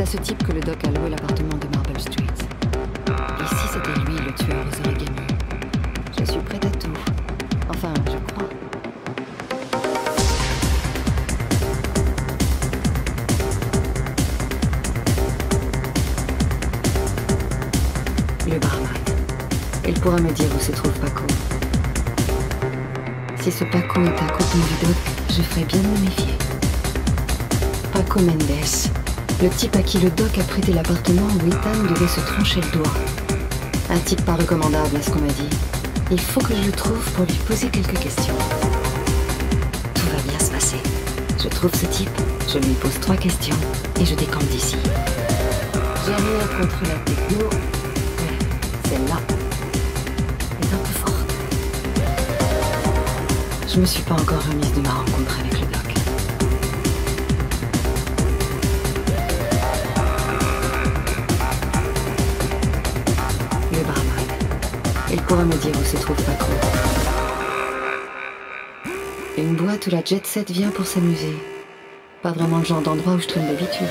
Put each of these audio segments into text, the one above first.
ce type que le doc a loué l'appartement de Marble Street. Et si c'était lui le tueur aux origamis? Je suis prête à tout. Enfin, je crois. Le barman. Il pourra me dire où se trouve Paco. Si ce Paco est un copain du doc, je ferais bien de me méfier. Paco Mendes, le type à qui le doc a prêté l'appartement où Ethan devait se trancher le doigt. Un type pas recommandable à ce qu'on m'a dit. Il faut que je le trouve pour lui poser quelques questions. Tout va bien se passer. Je trouve ce type, je lui pose 3 questions et je décampe d'ici. J'ai rien contre la techno, mais celle-là est un peu forte. Je me suis pas encore remise de ma rencontre avec le doc. Le barman. Il pourra me dire où se trouve Paco. Une boîte où la jet set vient pour s'amuser. Pas vraiment le genre d'endroit où je traîne d'habitude.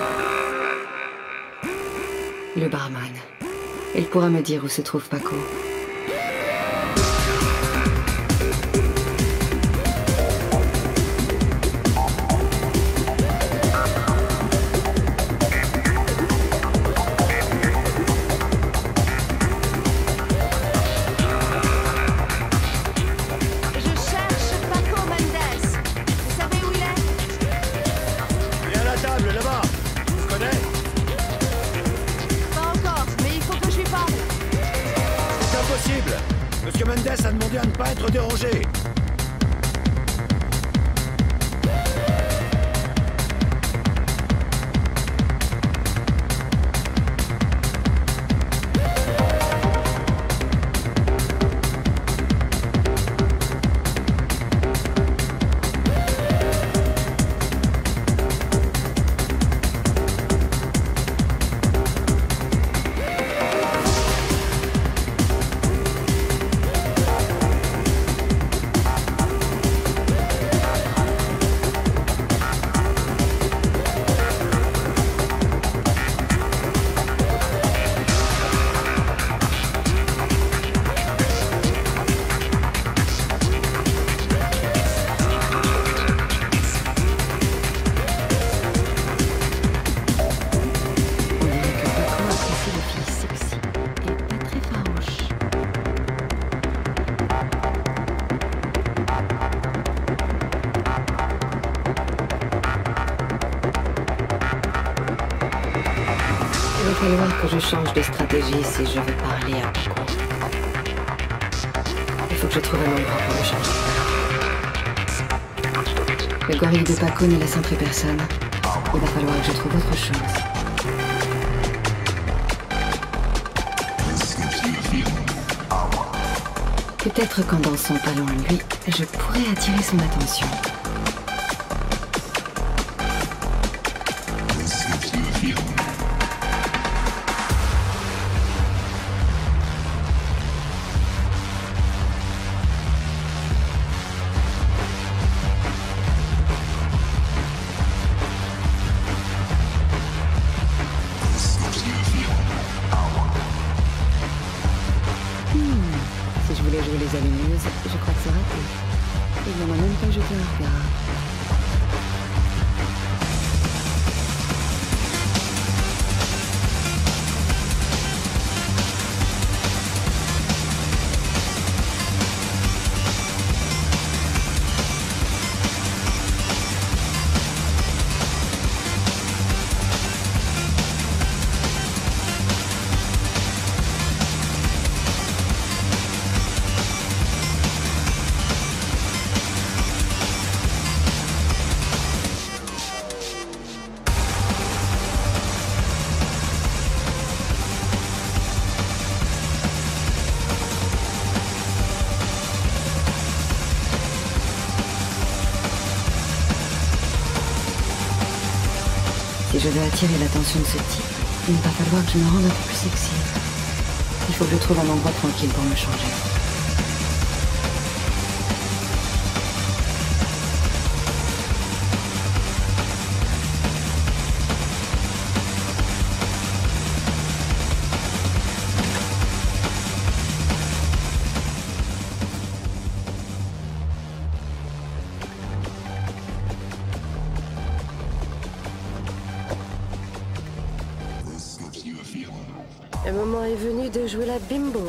Le barman. Il pourra me dire où se trouve Paco. Monsieur Mendes a demandé à ne pas être dérangé. Il va falloir que je change de stratégie si je veux parler à Paco. Il faut que je trouve un endroit pour le changer. Le gorille de Paco ne laisse entrer personne. Il va falloir que je trouve autre chose. Peut-être qu'en dansant pas loin de lui, je pourrais attirer son attention. Si je voulais jouer les allumeuses, je crois que c'est raté. Il n'en a même pas jeté un regard. Si je veux attirer l'attention de ce type, il va falloir que je me rende un peu plus sexy. Il faut que je trouve un endroit tranquille pour me changer. Le moment est venu de jouer la bimbo.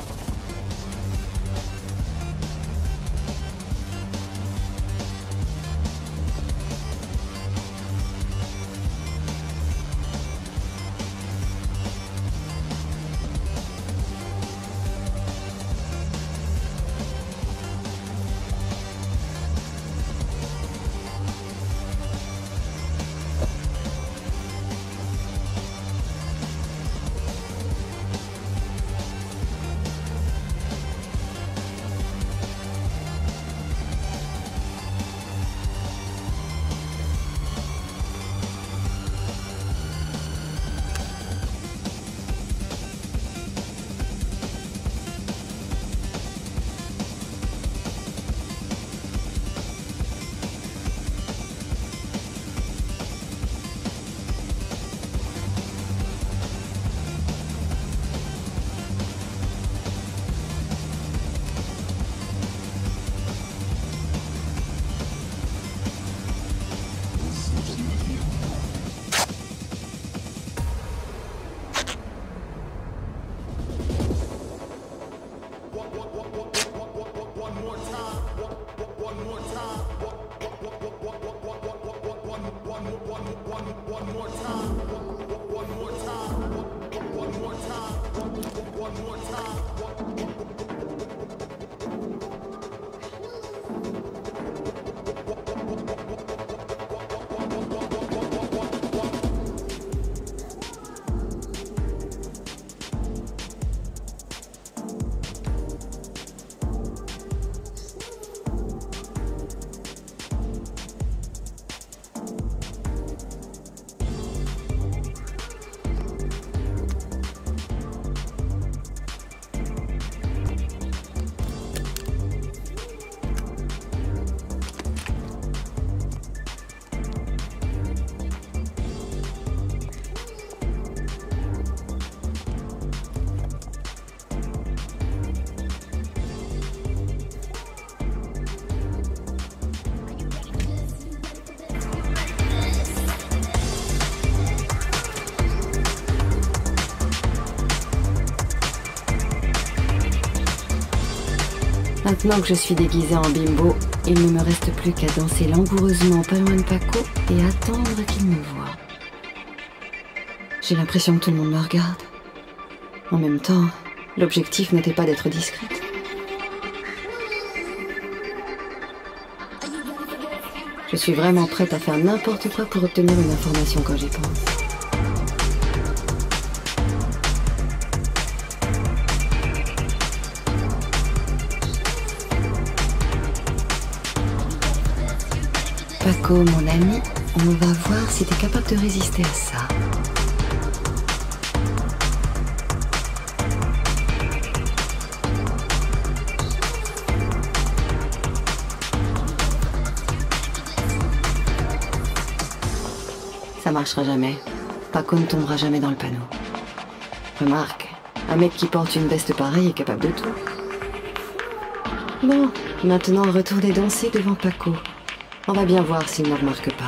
Maintenant que je suis déguisée en bimbo, il ne me reste plus qu'à danser langoureusement pas loin de Paco et attendre qu'il me voie. J'ai l'impression que tout le monde me regarde. En même temps, l'objectif n'était pas d'être discrète. Je suis vraiment prête à faire n'importe quoi pour obtenir une information quand j'y pense. Paco, mon ami, on va voir si t'es capable de résister à ça. Ça marchera jamais. Paco ne tombera jamais dans le panneau. Remarque, un mec qui porte une veste pareille est capable de tout. Bon, maintenant retournez danser devant Paco. On va bien voir s'il ne remarque pas.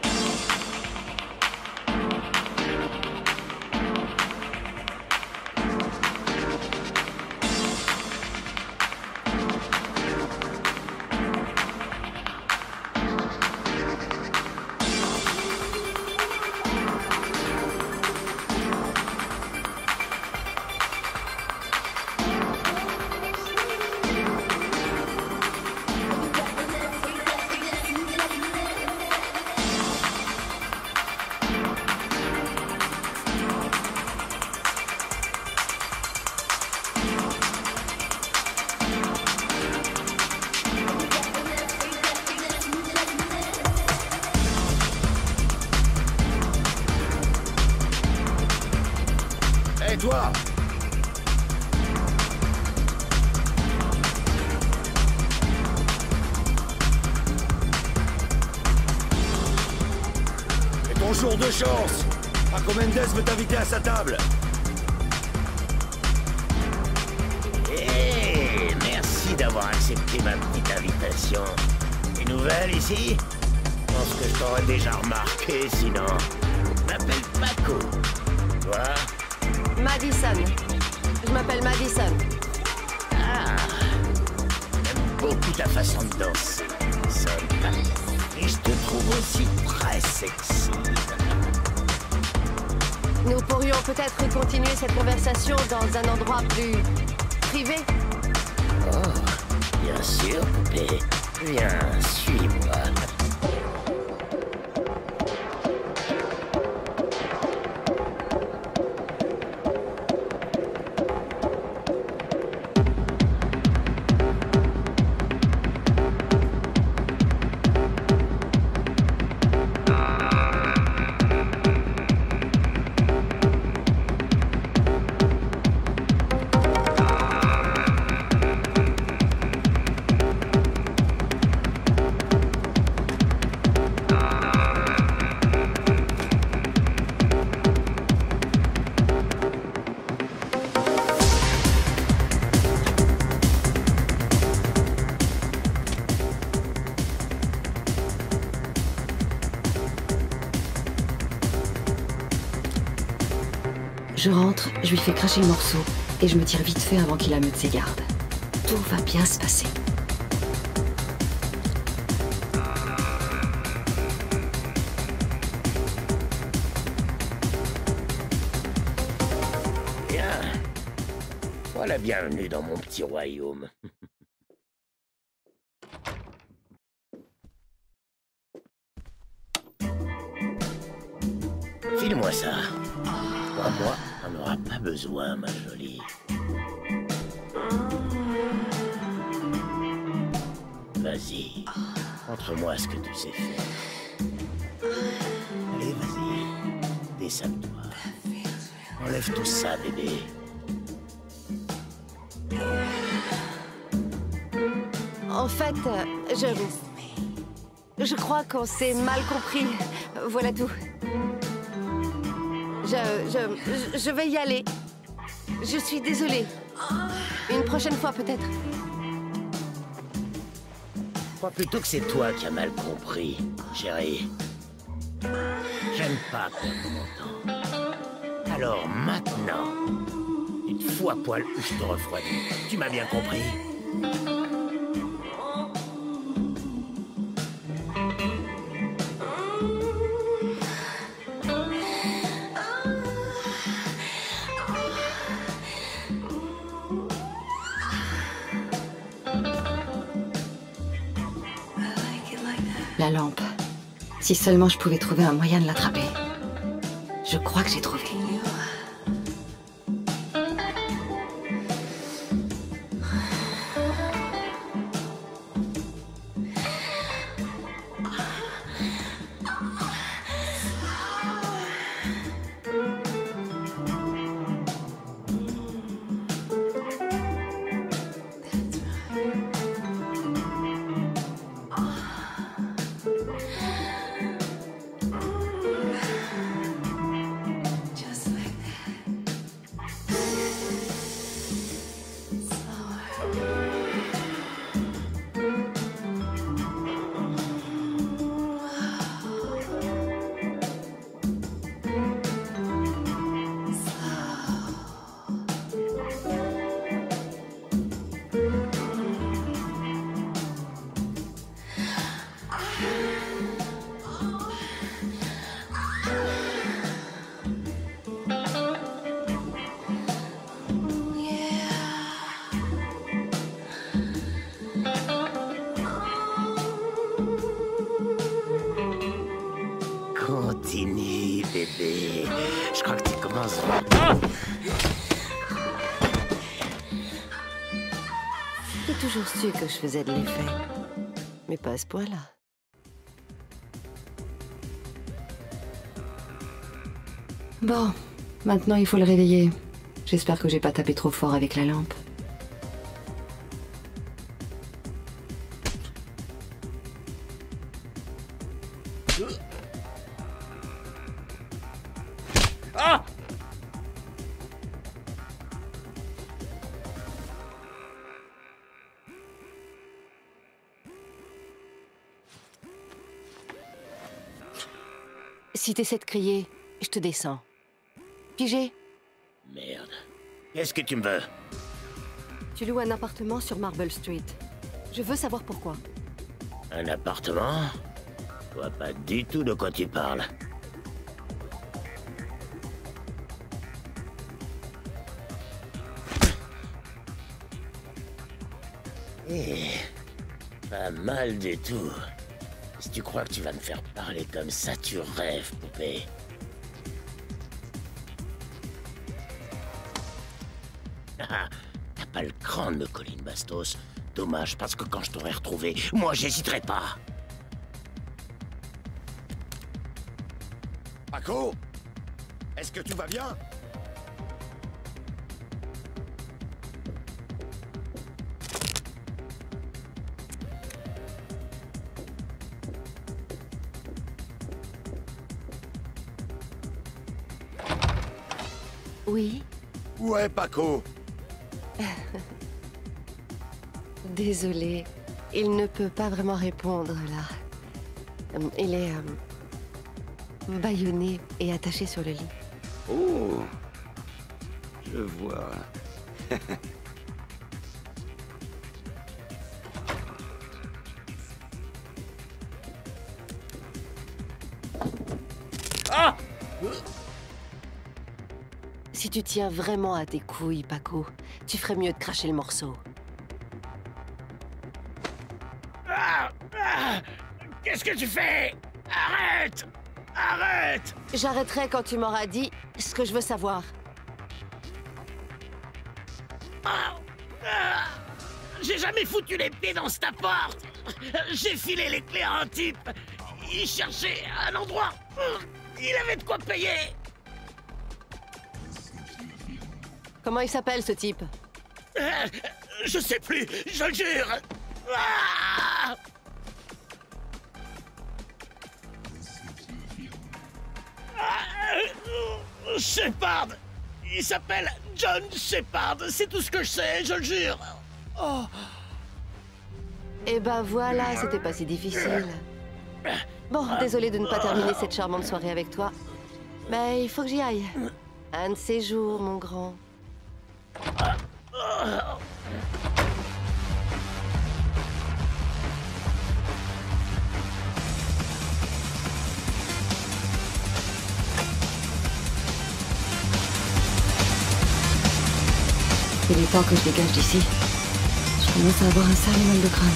Hé, toi! C'est ton jour de chance! Paco Mendes veut t'inviter à sa table! Hé, merci d'avoir accepté ma petite invitation. Des nouvelles ici? Je pense que je t'aurais déjà remarqué, sinon... Je m'appelle Paco. Toi? Madison. Je m'appelle Madison. Ah, j'aime beaucoup ta façon de danser, Madison. Et je te trouve aussi très sexy. Nous pourrions peut-être continuer cette conversation dans un endroit plus privé. Oh, bien sûr, poupée. Viens, suis-moi. Je rentre, je lui fais cracher le morceau, et je me tire vite fait avant qu'il ameute ses gardes. Tout va bien se passer. Bien. Sois la bienvenue dans mon petit royaume. File-moi ça. Crois-moi, on n'aura pas besoin, ma jolie. Vas-y, montre-moi ce que tu sais faire. Allez, vas-y, dessable-toi. Enlève tout ça, bébé. En fait, je crois qu'on s'est mal compris. Voilà tout. Je vais y aller. Je suis désolée. Une prochaine fois, peut-être. Je crois plutôt que c'est toi qui as mal compris, chérie. J'aime pas perdre mon temps. Alors maintenant, tu te fous à poil ou je te refroidis. Tu m'as bien compris? La lampe. Si seulement je pouvais trouver un moyen de l'attraper. Je crois que j'ai trouvé. Continue, bébé. Je crois que tu commences vraiment. J'ai toujours su que je faisais de l'effet. Mais pas à ce point-là. Bon, maintenant il faut le réveiller. J'espère que j'ai pas tapé trop fort avec la lampe. Ah! Si t'essaies de crier, je te descends. Pigé? Merde. Qu'est-ce que tu me veux? Tu loues un appartement sur Marble Street. Je veux savoir pourquoi. Un appartement? Je vois pas du tout de quoi tu parles. Eh, pas mal du tout. Si tu crois que tu vas me faire parler comme ça, tu rêves, poupée. Ah, t'as pas le cran de me coller une bastos. Dommage, parce que quand je t'aurai retrouvé, moi j'hésiterai pas. Paco? Est-ce que tout va bien? Oui? Ouais, Paco. Désolé, il ne peut pas vraiment répondre, là. Il est... bâillonné et attaché sur le lit. Oh, je vois. Ah! Si tu tiens vraiment à tes couilles, Paco, tu ferais mieux de cracher le morceau. Ah! Ah! Qu'est-ce que tu fais? Arrête! Arrête! J'arrêterai quand tu m'auras dit ce que je veux savoir. Ah! Ah! J'ai jamais foutu les pieds dans cette porte! J'ai filé les clés à un type! Il cherchait un endroit! Il avait de quoi payer! Comment il s'appelle, ce type? Je sais plus, je le jure! Ah! Shepard! Il s'appelle John Shepard, c'est tout ce que je sais, je le jure! Oh. Eh ben voilà, c'était pas si difficile. Bon, désolé de ne pas terminer cette charmante soirée avec toi. Mais il faut que j'y aille. Un de ces jours, mon grand. Il est temps que je dégage d'ici. Je commence à avoir un sale mal de crâne.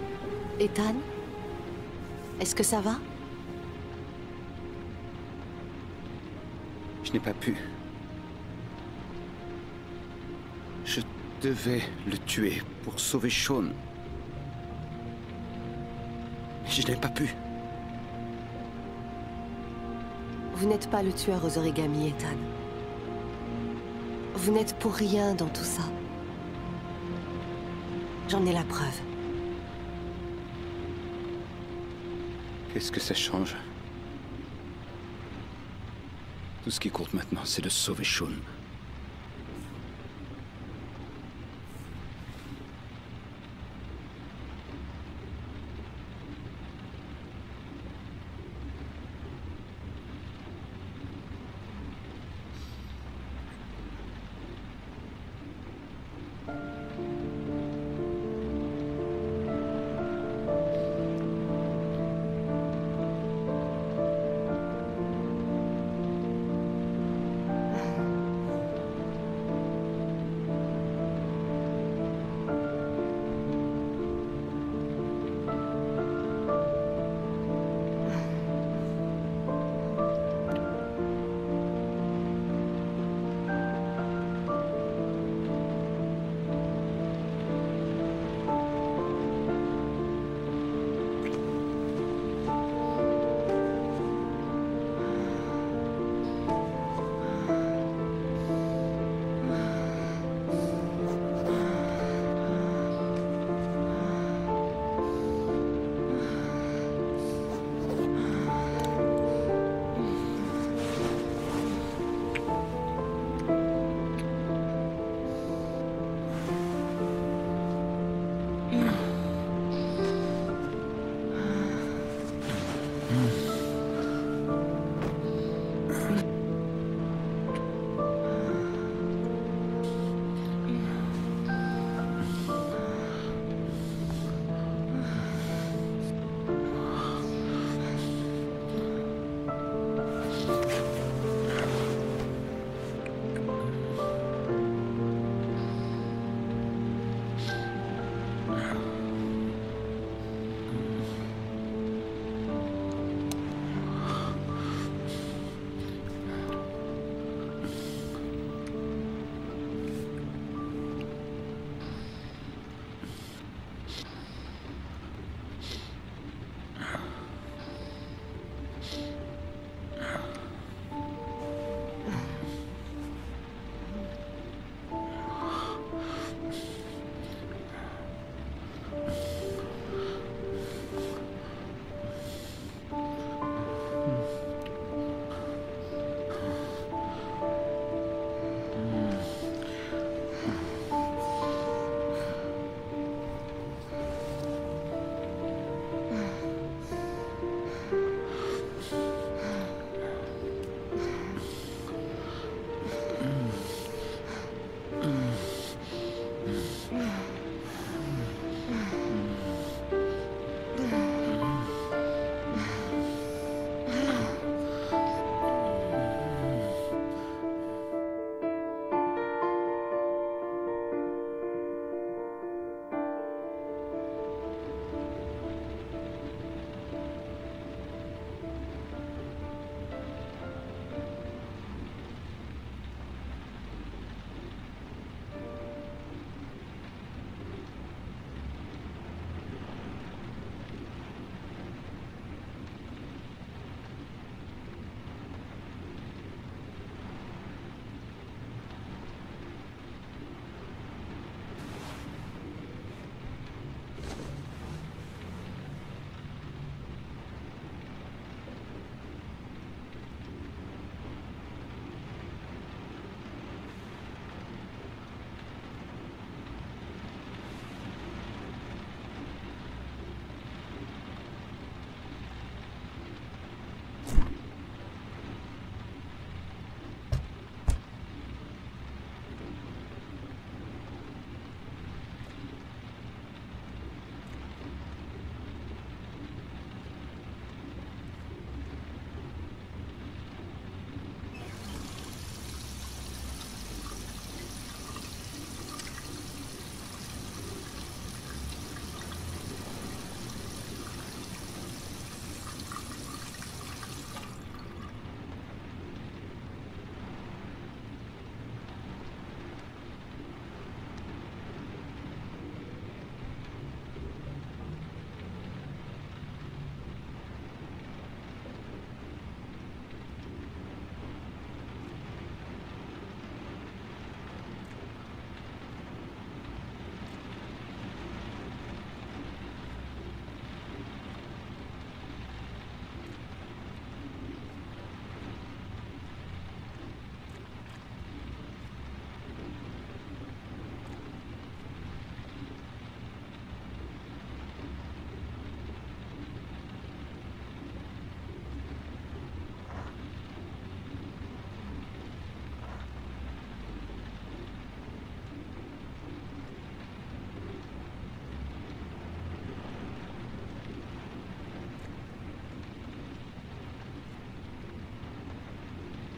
Ethan? Est-ce que ça va? Je n'ai pas pu. Je devais le tuer pour sauver Sean. Mais je n'ai pas pu. Vous n'êtes pas le tueur aux origamis, Ethan. Vous n'êtes pour rien dans tout ça. J'en ai la preuve. Qu'est-ce que ça change? Tout ce qui compte maintenant, c'est de sauver Sean.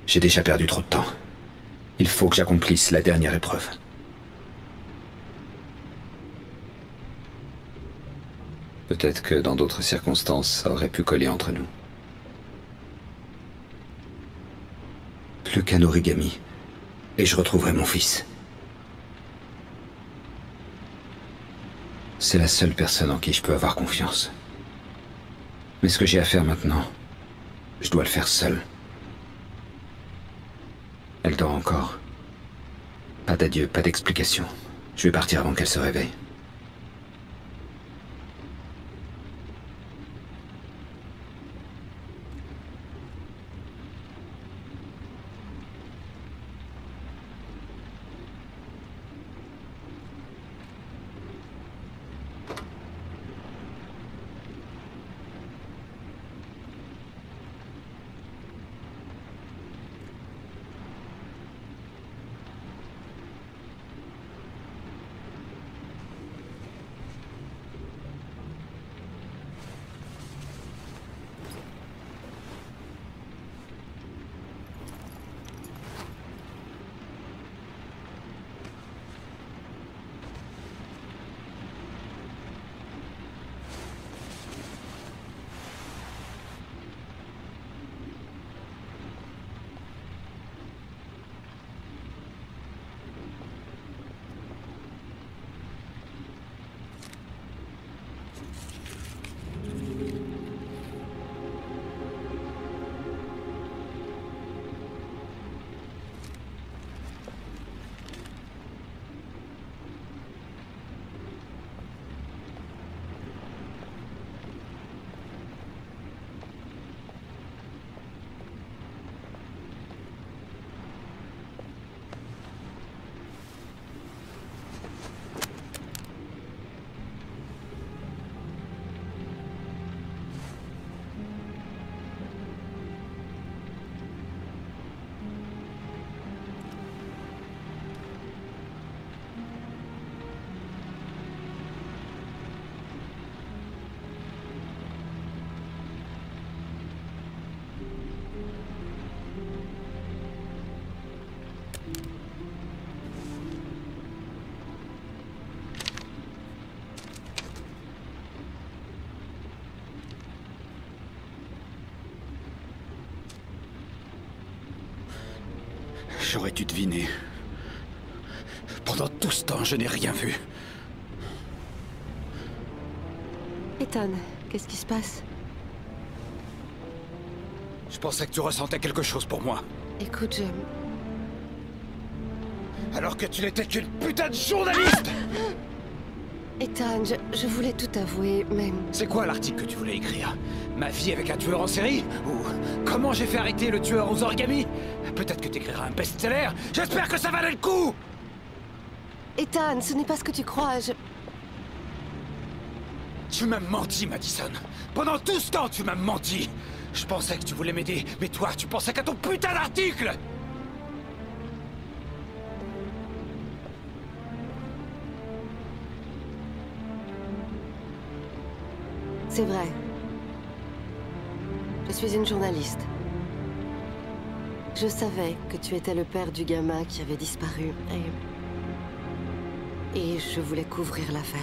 J'ai déjà perdu trop de temps. Il faut que j'accomplisse la dernière épreuve. Peut-être que dans d'autres circonstances, ça aurait pu coller entre nous. Plus qu'un origami, et je retrouverai mon fils. C'est la seule personne en qui je peux avoir confiance. Mais ce que j'ai à faire maintenant, je dois le faire seul. Elle dort encore. Pas d'adieu, pas d'explication. Je vais partir avant qu'elle se réveille. J'aurais dû deviner. Pendant tout ce temps, je n'ai rien vu. Ethan, qu'est-ce qui se passe? Je pensais que tu ressentais quelque chose pour moi. Écoute, Alors que tu n'étais qu'une putain de journaliste! Ethan, je voulais tout avouer, mais... C'est quoi l'article que tu voulais écrire? Ma vie avec un tueur en série? Ou comment j'ai fait arrêter le tueur aux origamis? Peut-être que t'écriras un best-seller? J'espère que ça valait le coup! Ethan, ce n'est pas ce que tu crois, Tu m'as menti, Madison. Pendant tout ce temps, tu m'as menti. Je pensais que tu voulais m'aider, mais toi, tu pensais qu'à ton putain d'article! C'est vrai. Je suis une journaliste. Je savais que tu étais le père du gamin qui avait disparu, et je voulais couvrir l'affaire.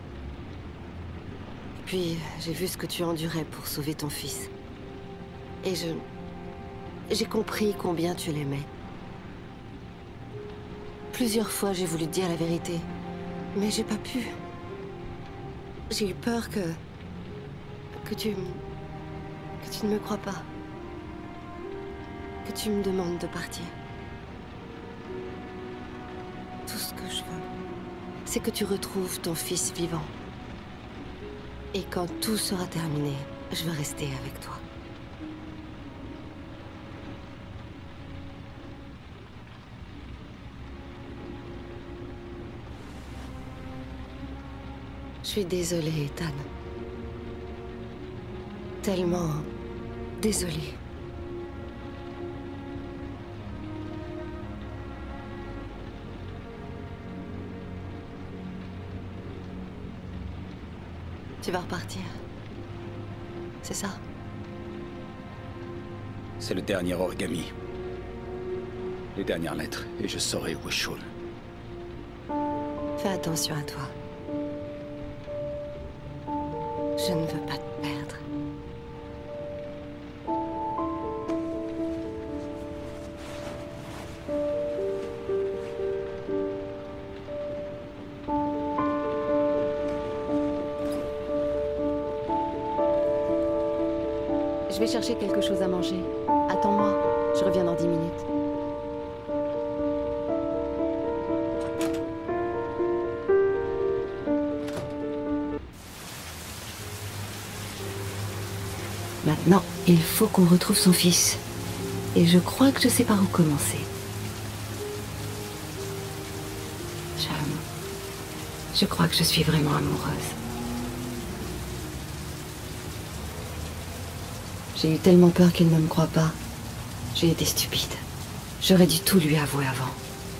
Puis, j'ai vu ce que tu endurais pour sauver ton fils. Et j'ai compris combien tu l'aimais. Plusieurs fois, j'ai voulu te dire la vérité, mais j'ai pas pu. J'ai eu peur que tu ne me crois pas. Que tu me demandes de partir. Tout ce que je veux, c'est que tu retrouves ton fils vivant. Et quand tout sera terminé, je veux rester avec toi. Je suis désolée, Ethan. Tellement désolée. Tu vas repartir. C'est ça? C'est le dernier origami. les dernières lettres, et je saurai où est Shaun. Fais attention à toi. Je ne veux pas te perdre. Je vais chercher quelque chose à manger. Attends-moi, je reviens dans 10 minutes. Maintenant, il faut qu'on retrouve son fils. Et je crois que je sais par où commencer. Je crois que je suis vraiment amoureuse. J'ai eu tellement peur qu'il ne me croie pas. J'ai été stupide. J'aurais dû tout lui avouer avant.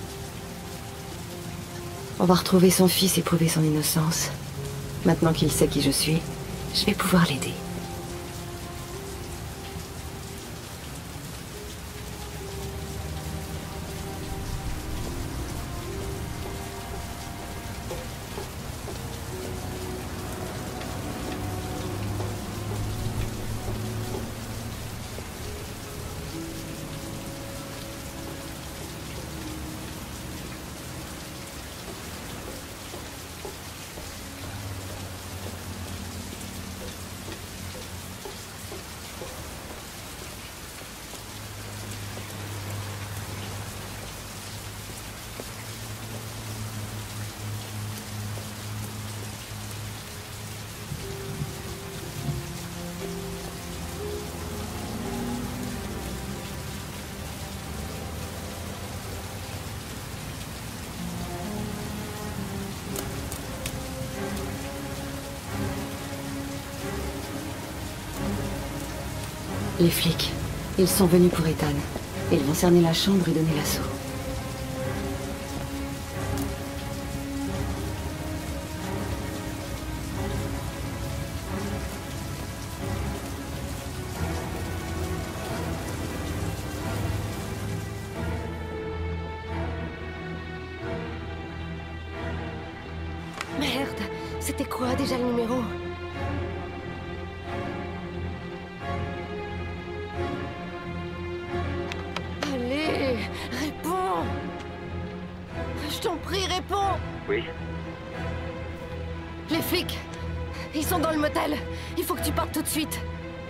On va retrouver son fils et prouver son innocence. Maintenant qu'il sait qui je suis, je vais pouvoir l'aider. Les flics, ils sont venus pour Ethan. Ils vont cerner la chambre et donner l'assaut. Merde, c'était quoi déjà le numéro ? Réponds! Je t'en prie, réponds! Oui? Les flics! Ils sont dans le motel! Il faut que tu partes tout de suite!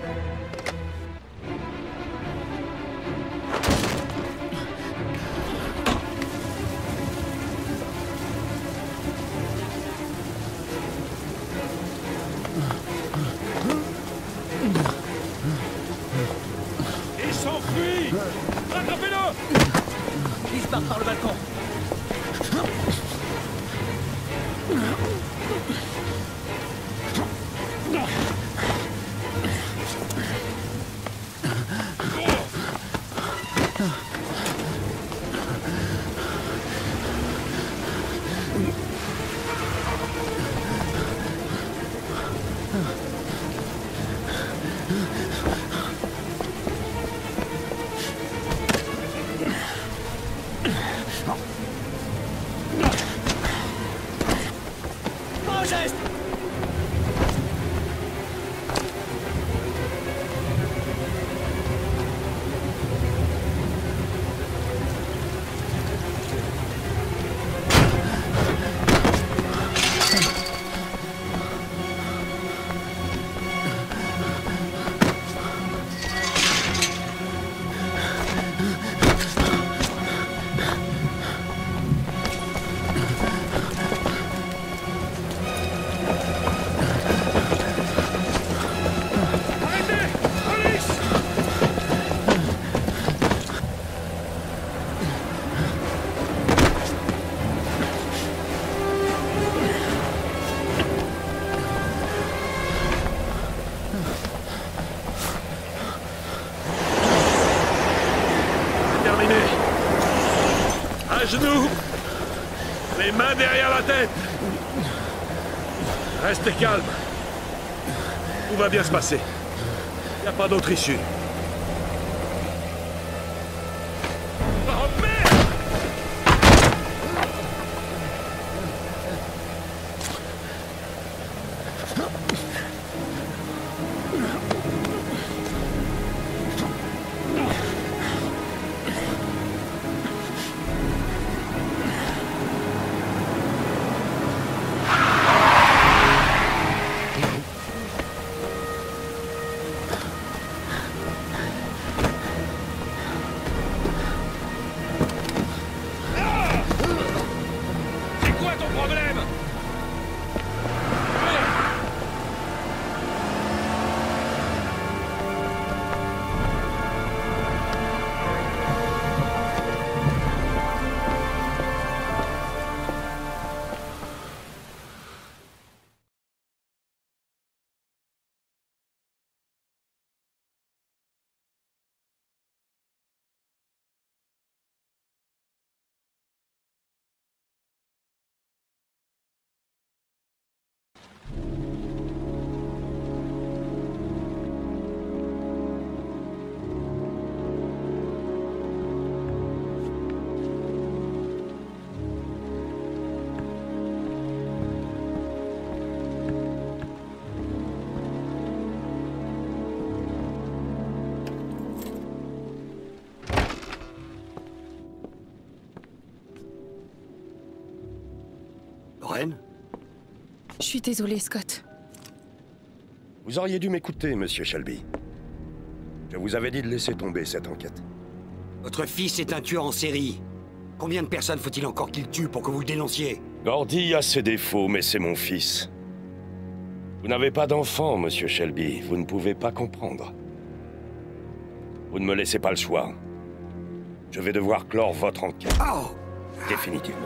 Il s'enfuit! Rattrapez-le! Il se barre par le balcon. À genoux, les mains derrière la tête. Restez calme. Tout va bien se passer. Il n'y a pas d'autre issue. Oh merde! Lorraine ? Je suis désolée, Scott. Vous auriez dû m'écouter, monsieur Shelby. Je vous avais dit de laisser tomber cette enquête. Votre fils est un tueur en série. Combien de personnes faut-il encore qu'il tue pour que vous le dénonciez? Gordy a ses défauts, mais c'est mon fils. Vous n'avez pas d'enfant, monsieur Shelby. Vous ne pouvez pas comprendre. Vous ne me laissez pas le choix. Je vais devoir clore votre enquête. Oh! Définitivement.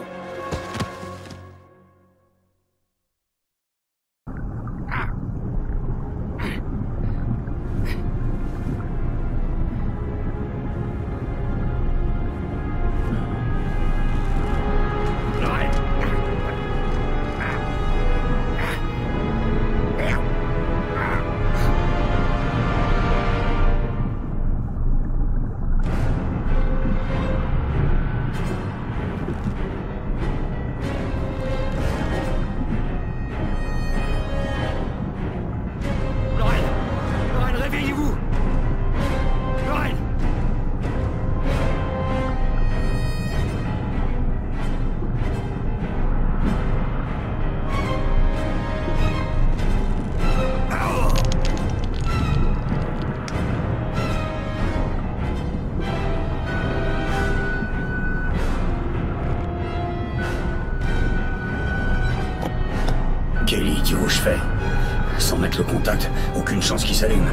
Kelly, dis où je fais. Sans mettre le contact, aucune chance qu'il s'allume.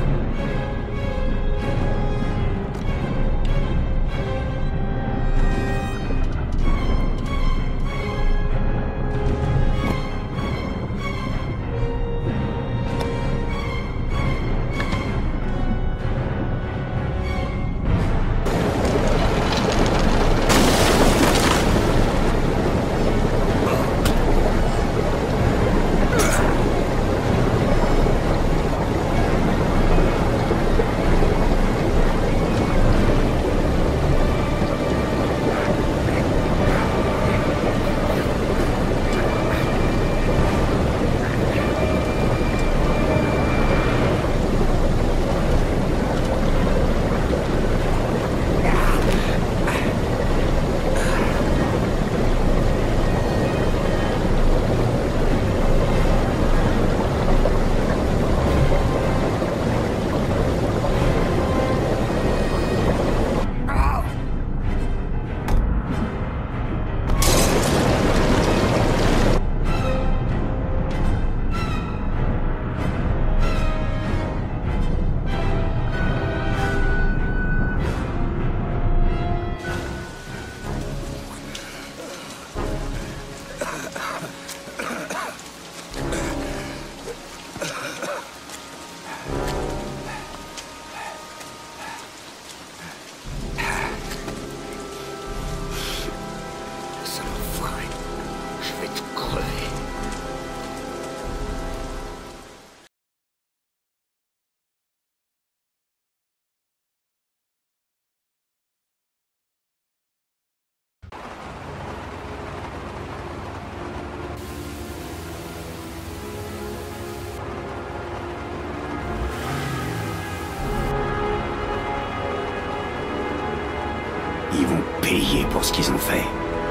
payer pour ce qu'ils ont fait.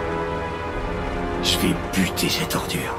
Je vais buter cette ordure.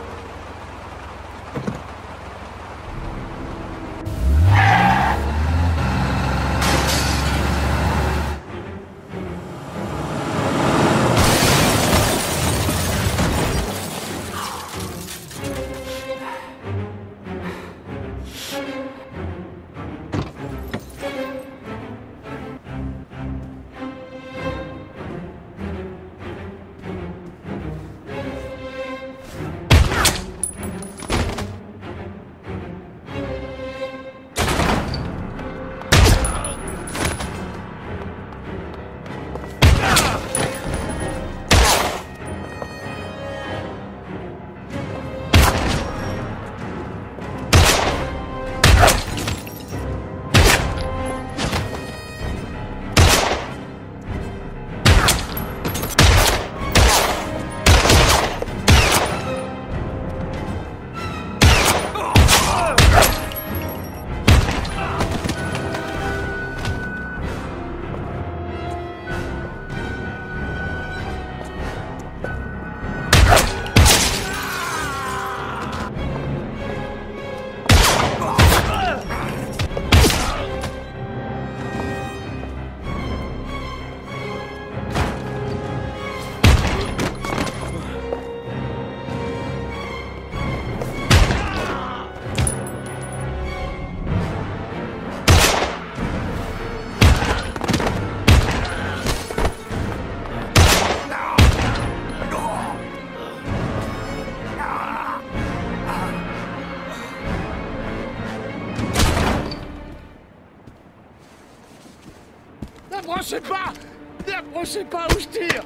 N'approchez pas où je tire.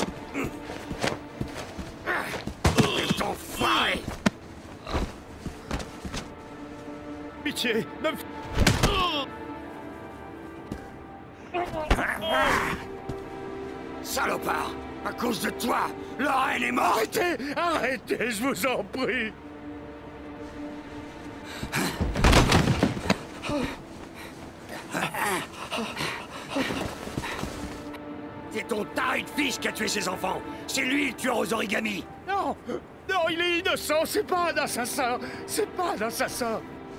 Enfoiré! Pitié, ne... Salopard! À cause de toi, la reine est morte! Arrêtez! Arrêtez, je vous en prie! C'est ton taré de fils qui a tué ses enfants! C'est lui le tueur aux origamis! Non! Non, il est innocent! C'est pas un assassin! C'est pas un assassin!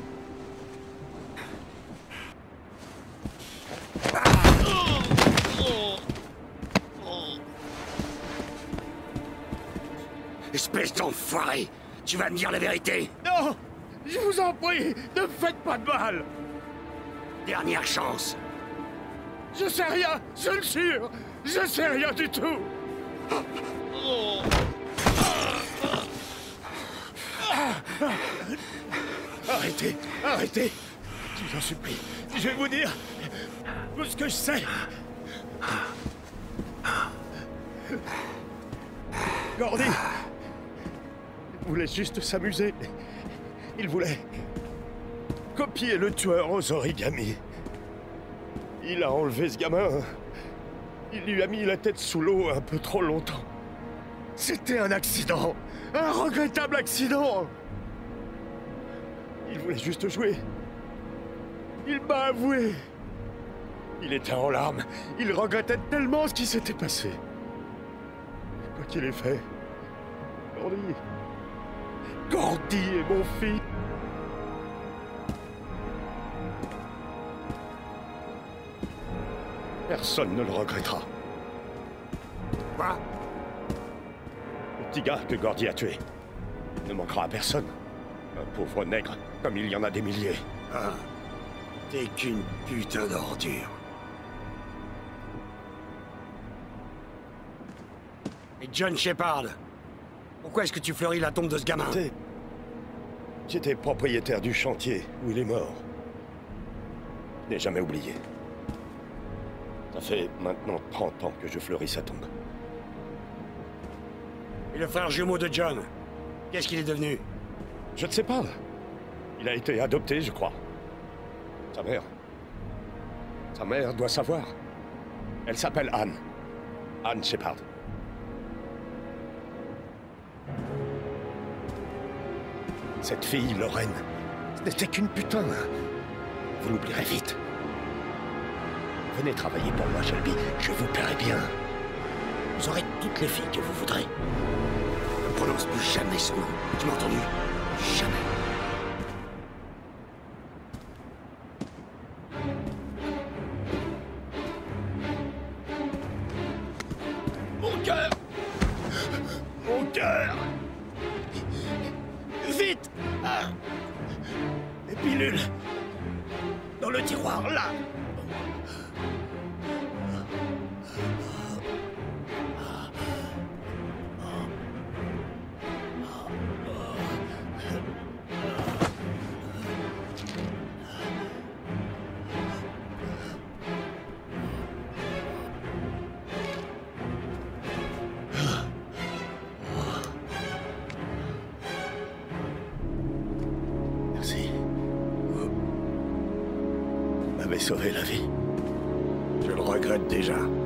Espèce d'enfoiré! Tu vas me dire la vérité! Non! Je vous en prie, ne me faites pas de mal! Dernière chance! Je sais rien, je le jure! Je sais rien du tout! Arrêtez, arrêtez! Je vous en supplie, je vais vous dire tout ce que je sais! Gordy! Il voulait juste s'amuser. Il voulait copier le tueur aux origamis. Il a enlevé ce gamin. Il lui a mis la tête sous l'eau un peu trop longtemps. C'était un accident. Un regrettable accident. Il voulait juste jouer. Il m'a avoué. Il était en larmes. Il regrettait tellement ce qui s'était passé. Quoi qu'il ait fait, Gordy est mon fils. Personne ne le regrettera. Quoi? Le petit gars que Gordy a tué ne manquera à personne. Un pauvre nègre, comme il y en a des milliers. Ah, t'es qu'une putain d'ordure. Et John Shepard, pourquoi est-ce que tu fleuris la tombe de ce gamin? J'étais propriétaire du chantier où il est mort. Je n'ai jamais oublié. Ça fait maintenant 30 ans que je fleuris sa tombe. Et le frère jumeau de John, qu'est-ce qu'il est devenu? Je ne sais pas. Il a été adopté, je crois. Sa mère doit savoir. Elle s'appelle Anne. Anne Shepard. Cette fille, Lorraine, ce n'était qu'une putain. Vous l'oublierez vite. Venez travailler pour moi, Shelby. Je vous paierai bien. Vous aurez toutes les filles que vous voudrez. Ne prononce plus jamais son nom. Tu m'as entendu? Jamais. Mon cœur! Mon cœur! Vite! Ah. Les pilules! Dans le tiroir, là! Merci. Vous m'avez sauvé la vie. Je le regrette déjà.